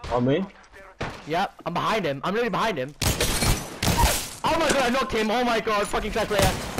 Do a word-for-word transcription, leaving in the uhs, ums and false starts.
On me? Yep, I'm behind him. I'm literally behind him. Oh my god, I knocked him. Oh my god, fucking trash player.